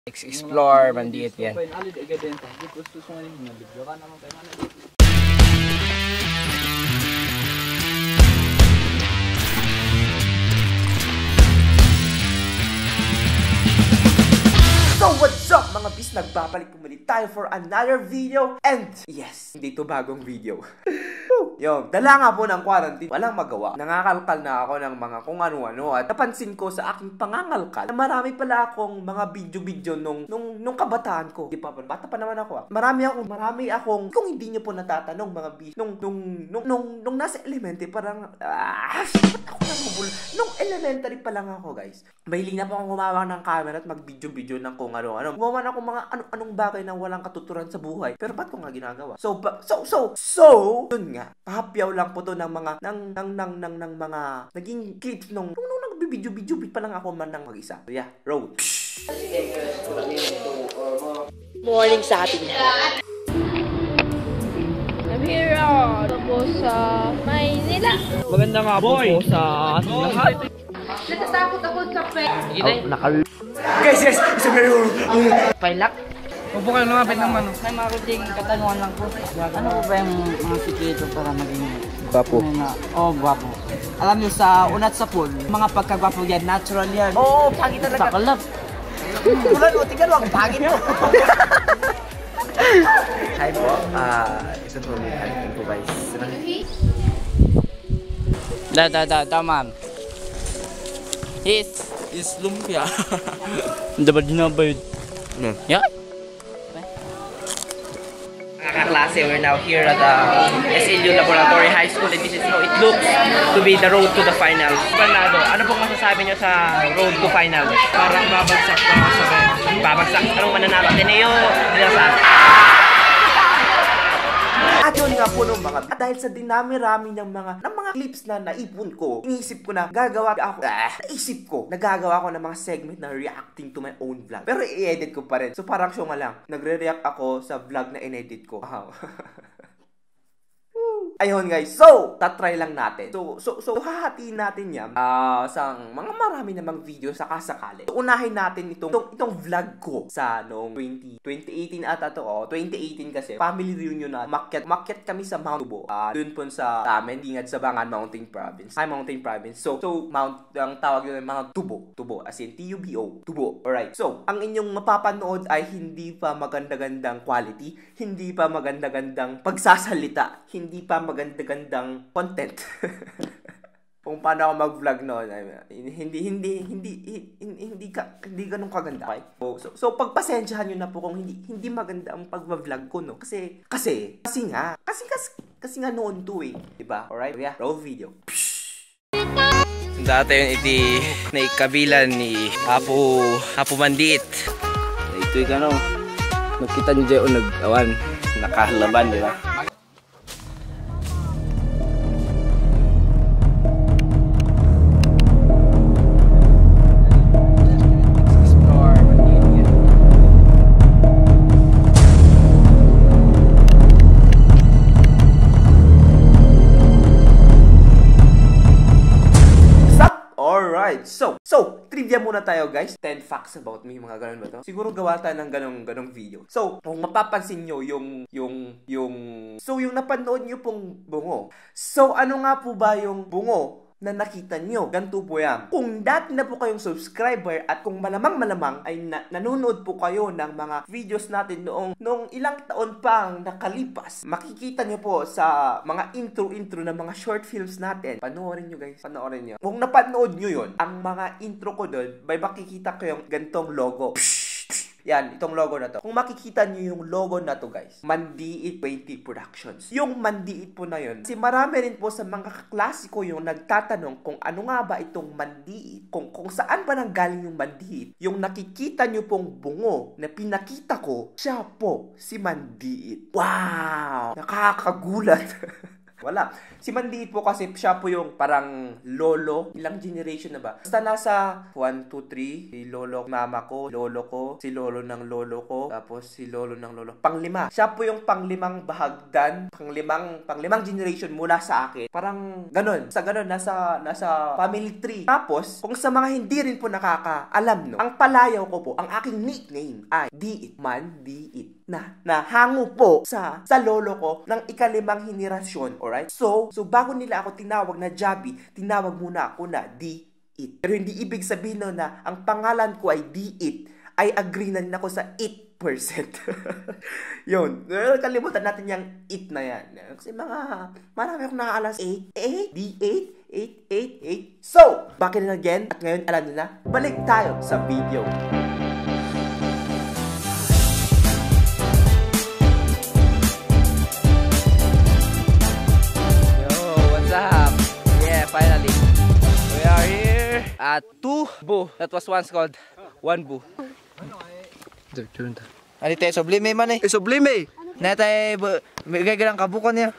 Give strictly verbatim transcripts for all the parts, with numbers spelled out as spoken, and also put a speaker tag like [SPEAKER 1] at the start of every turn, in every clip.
[SPEAKER 1] Explore, bandiit yan.
[SPEAKER 2] So what's up mga bis? Nagbabalik pumuli tayo for another video. And yes, hindi to bagong video. Yung, dala nga po ng quarantine, walang magawa. Nangakalkal na ako ng mga kung ano-ano. At napansin ko sa aking pangangalkal na marami pala akong mga video-video nung, nung, nung kabataan ko. Di pa, bata pa naman ako ah. Marami akong, marami akong, kung hindi nyo po natatanong mga bis, nung, nung, nung, nung, nung nasa elementary, parang, ah, ba't ako namubul? Nung elementary pa lang ako guys. Mahilig na po akong humawak ng camera at mag-video-video ng kung ano-ano. Gumawa na ako mga ano-anong bagay na walang katuturan sa buhay. Pero ba't ko nga ginagawa? So, ba, so, so, so, yun nga. Pahapyaw lang po to ng mga, ng, ng, ng, ng, ng mga, naging clips nung, nung, nung nagbibidyo-video pa lang ako man ng mag-isa. So, yeah, roll. Morning sa atin.
[SPEAKER 3] I'm here po sa Maynila.
[SPEAKER 1] Maganda nga po po sa ating lahat.
[SPEAKER 3] Natatakot ako sa pet.
[SPEAKER 1] Oh, nakal...
[SPEAKER 2] Guys, guys, isang ngayon.
[SPEAKER 1] Pailak? Huwag po kayo lumapit ng manok.
[SPEAKER 4] May mga kuting katanungan lang po. Ano po ba yung mga sikreto para maging
[SPEAKER 1] Gwapo.
[SPEAKER 4] Oh, gwapo. Alam niyo sa unat sa pool, mga pagkagwapo yan, natural yan.
[SPEAKER 2] Oo, oh, pagi talaga.
[SPEAKER 4] Sakalap.
[SPEAKER 2] Tulan mo, tingnan mo, ang pagi mo. Hi po, ah, ito po may aking po guys.
[SPEAKER 4] Da, da, da, da, ma'am. His.
[SPEAKER 1] Is lumpia.
[SPEAKER 4] Dapat dinabayad.
[SPEAKER 1] No.
[SPEAKER 4] Yeah?
[SPEAKER 2] Mga kaklase, we're now here at uh, S L U Laboratory High School and this is how it looks to be the road to the finals. Bernardo, ano pong masasabi nyo sa road to finals?
[SPEAKER 1] Parang babagsak pa ako sa rin.
[SPEAKER 2] Babagsak, anong mananalo? Ateneo, Dinasal. At yun nga po nung mga, at dahil sa dinami-rami ng mga, ng mga clips na naipon ko, inisip ko na gagawa ako, ah, naisip ko, nagagawa ko ng mga segment na reacting to my own vlog. Pero i-edit ko pa rin. So parang siya nga lang, nagre-react ako sa vlog na in-edit ko. Wow. Ayun guys, so, tatry lang natin. So, so, so, hahatiin natin yan uh, sa mga marami namang video sa kasakali. So, unahin natin itong, itong, itong vlog ko sa noong twenty eighteen ata to, oh, twenty eighteen kasi, family reunion na, makyat, makyat kami sa Mount Tubo. Uh, dun po sa amin, Dingad sa Bangan Mountain Province. Ay, Mountain Province. So, so, Mount, ang tawag yun ay Mount Tubo. Tubo, as in T U B O. Tubo. Alright. So, ang inyong mapapanood ay hindi pa maganda-gandang quality, hindi pa maganda-gandang pagsasalita, hindi pa maganda-gandang content. Kung paano ako mag-vlog noon, hindi hindi hindi hindi hindi, hindi ka hindi ganun kaganda. Okay? So, so, so pagpasensyahan niyo na po kung hindi hindi maganda ang pag-vlog ko, no. Kasi kasi kasi nga, kasi kasi, kasi nga noon to eh, 'di ba? Alright? Yeah, roll video.
[SPEAKER 1] Dati yun iti na ikabilan ni Apo Apo Mandiit. Ito yung ano, nakita niyo dyan o nag-awan, nakalaban, di ba?
[SPEAKER 2] So, so, trivia muna tayo guys. ten facts about me, mga ganun ba to? Siguro gawa tayo ng ganong, ganong video. So, kung mapapansin nyo yung, yung, yung, so yung napanood nyo pong bungo. So, ano nga po ba yung bungo na nakita nyo? Ganito po yan. Kung dati na po kayong subscriber at kung malamang-malamang ay na nanonood po kayo ng mga videos natin noong, noong ilang taon pang nakalipas, makikita nyo po sa mga intro-intro ng mga short films natin. Panoorin nyo guys. Panoorin nyo. Kung napanood nyo yun, ang mga intro ko doon, may makikita kayong gantong logo. Psh! Yan, itong logo na to. Kung makikita niyo yung logo na to guys, Mandiit twenty Productions. Yung Mandiit po na yun, kasi marami rin po sa mga kaklasiko yung nagtatanong kung ano nga ba itong Mandiit, kung, kung saan ba nanggaling yung Mandiit. Yung nakikita niyo pong bungo na pinakita ko, siya po si Mandiit. Wow! Nakakagulat. Wala. Si Mandiit po kasi siya po yung parang lolo. Ilang generation na ba? Basta nasa one, two, three. Si lolo mama ko, lolo ko, si lolo ng lolo ko, tapos si lolo ng lolo. Panglima. Siya po yung panglimang bahagdan, panglimang, panglimang generation mula sa akin. Parang ganun. Sa ganun, nasa, nasa family tree. Tapos, kung sa mga hindi rin po nakakaalam, no, ang palayaw ko po, ang aking nickname ay Diit. Mandiit. Na, na hango po sa, sa lolo ko ng ikalimang henerasyon. Alright? So, so bago nila ako tinawag na Jabi, tinawag muna ako na Diit. Pero hindi ibig sabihin no, na ang pangalan ko ay Diit, ay agree na rin ako sa eight percent. Yun. Kalimutan natin yung it na yan. Kasi mga, marami akong nakaalas eight, eight, D eight, eight, eight, eight. So, back in again. At ngayon, alam nyo na, balik tayo sa video.
[SPEAKER 1] Finally, we are here at two bu. That was once called one bu. Ano tayo? Sublime man eh. Eh, sublime! Natay, gagawin ang kabukan niya.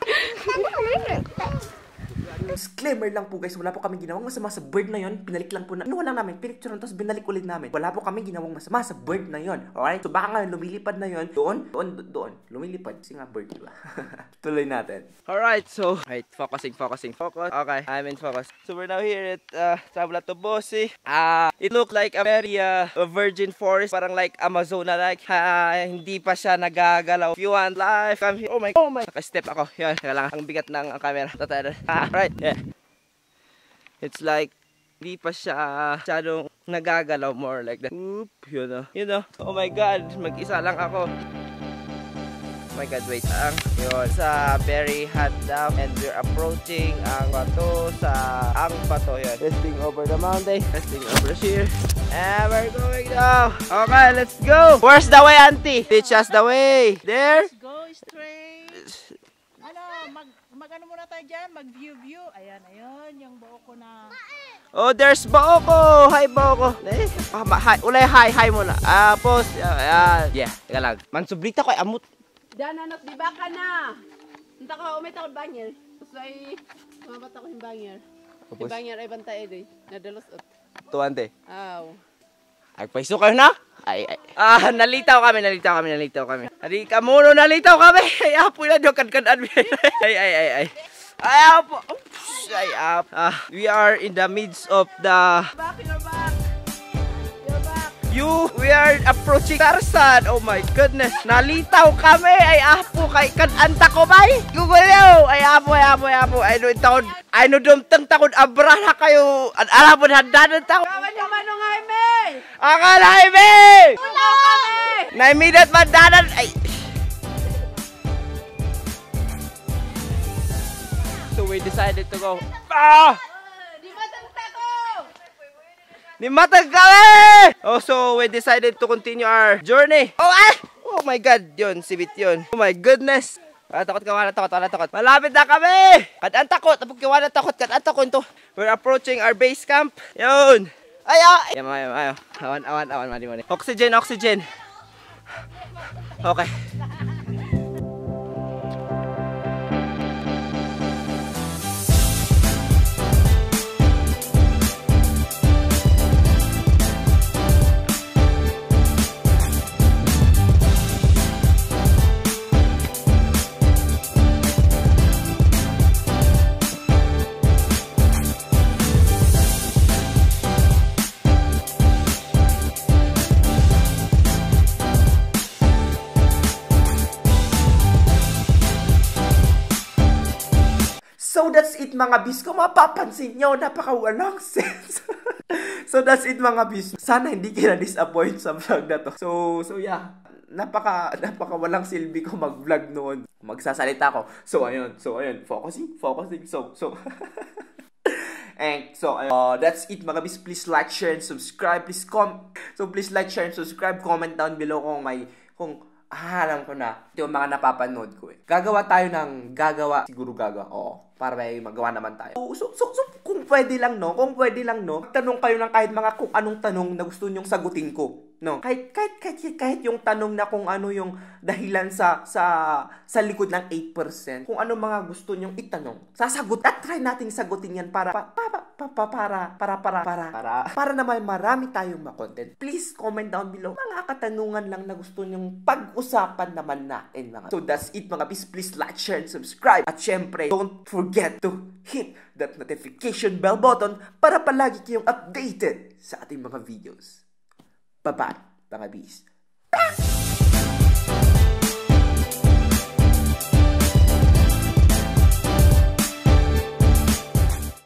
[SPEAKER 2] Disclaimer lang po guys, wala po kami ginawang masama sa bird na yon. Pinalik lang po na, ano lang namin, pinicture tapos binalik ulit namin. Wala po kami ginawang masama sa bird na yon. Alright? So baka ngayon lumilipad na yon. Doon, doon, doon. Lumilipad. Kasi nga bird, diba? Tuloy natin.
[SPEAKER 1] Alright, so, right, focusing, focusing, focus. Okay, I'm in focus. So we're now here at uh, Tabla Tobosi. Ah, uh, it looked like a very uh, a virgin forest, parang like Amazona like. Uh, hindi pa siya nagagalaw. If you want live, come here. Oh my, oh my. Naka-step ako. Yan, kailangan ang bigat ng ang camera. Ah, right. Yeah. It's like hindi pa siya masyadong nagagalaw, more like that. Oop, you know. You know. Oh my god, mag-isa lang ako. Oh my god, wait lang. Yun, sa very hot daw. And we're approaching ang bato sa ang bato yun. Resting over the mountain. Resting over here. And we're going now. Okay, let's go. Where's the way, auntie? Teach us the way. There.
[SPEAKER 5] Let's go straight. Ano, mag, mag ano muna tayo dyan? Mag-view view. Ayan, ayun. Yung buo ko na.
[SPEAKER 1] Oh, there's Boko. Hi, Boko. Eh, ah, hi. Ulay, hi, hi muna. Ah, post. Uh, yeah, teka lang. Mansublita ko ay amot.
[SPEAKER 3] Dan anak di ba ka na? Unta ka umay takod bangyer. Usay mamat ako yung bangyer. Yung bangyer ay bantay day. Nadalos ut.
[SPEAKER 1] Tuante.
[SPEAKER 3] Aw.
[SPEAKER 1] Ay paiso kayo na? Ay ay. Ah, nalitaw kami, nalitaw kami, nalitaw kami. Ari ka muno nalitaw kami. Ay apo na do kan-kan Ay ay ay ay. Ay apo. Ay ap. Ah, we are in the midst of the
[SPEAKER 3] Back, you're back. You're back.
[SPEAKER 1] You, we are approaching Tarzan. Oh my goodness. Nalitaw kami. Ay apo kay kananta ko bay. Gugulo. Ay apo, ay apo, ay apo. Ay no taon. Ay no dumtang takon abra na kayo. An alabon handanan taon.
[SPEAKER 3] Kawan naman nung Jaime.
[SPEAKER 1] Akala Jaime.
[SPEAKER 3] Ulo kami.
[SPEAKER 1] Naimidat mandanan. Ay. So we decided to go. Ah! Ni matag kami! Oh, so we decided to continue our journey. Oh, ah! Oh my God, yun, sibit yun. Oh my goodness. Wala takot ka, wala takot, wala takot. Malapit na kami! Kadaan takot, tapos ka wala takot, kadaan takot to. We're approaching our base camp. Yun. Ay, ay! Ayaw, ayaw, ayaw. Awan, awan, awan, mani, mani. Oxygen, oxygen. Okay.
[SPEAKER 2] So that's it mga bis. Kung mapapansin nyo, napaka-walang sense. So that's it mga bis. Sana hindi kayo na-disappoint sa vlog na to. So, so yeah. Napaka, napaka walang silbi ko mag-vlog noon. Magsasalita ko. So ayun, so ayun. Focusing, focusing. So, so. And so, uh, that's it mga bis. Please like, share, and subscribe. Please com So please like, share, and subscribe. Comment down below kung may, kung ah, alam ko na. Ito yung mga napapanood ko eh. Gagawa tayo ng gagawa. Siguro gagawa. Oo. Para may magawa naman tayo. So, so, so, kung pwede lang, no? Kung pwede lang, no? Tanong kayo ng kahit mga kung anong tanong na gusto nyong sagutin ko. No, kahit kahit kahit kahit yung tanong na kung ano yung dahilan sa sa sa likod ng eight percent, kung ano mga gusto nyong itanong, sasagot at try nating sagutin yan para pa, pa, pa, pa, para para para para para para naman marami tayong ma-content. Please comment down below mga katanungan lang na gusto nyong pag-usapan naman natin mga. So that's it mga bis. Please like, share, and subscribe. At syempre, don't forget to hit that notification bell button para palagi kayong updated sa ating mga videos. Bye-bye, mga bis.